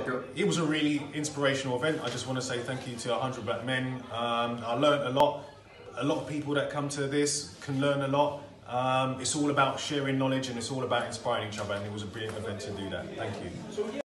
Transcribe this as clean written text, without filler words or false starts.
it was a really inspirational event. I just want to say thank you to 100 Black Men. I learned a lot. A lot of people that come to this can learn a lot. It's all about sharing knowledge and it's all about inspiring each other, and it was a brilliant event to do that. Thank you.